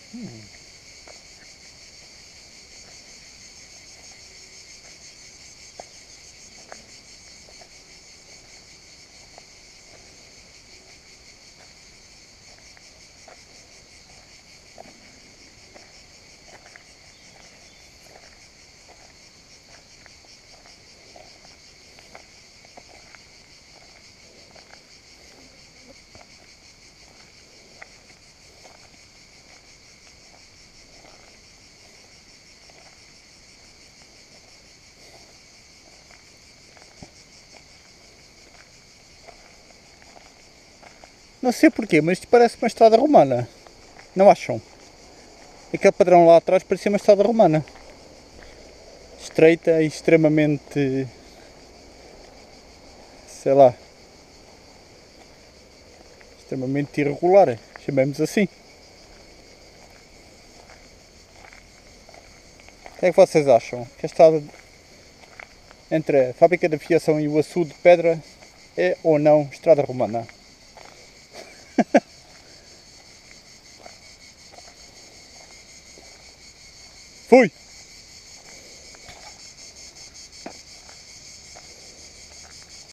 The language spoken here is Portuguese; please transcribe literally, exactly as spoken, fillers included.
Hum. Não sei porquê, mas isto parece uma estrada romana. Não acham? Aquele padrão lá atrás parecia uma estrada romana. Estreita e extremamente... sei lá... extremamente irregular, chamemos assim. O que é que vocês acham? Que a estrada entre a fábrica de aviação e o açude de pedra é ou não estrada romana? Fui!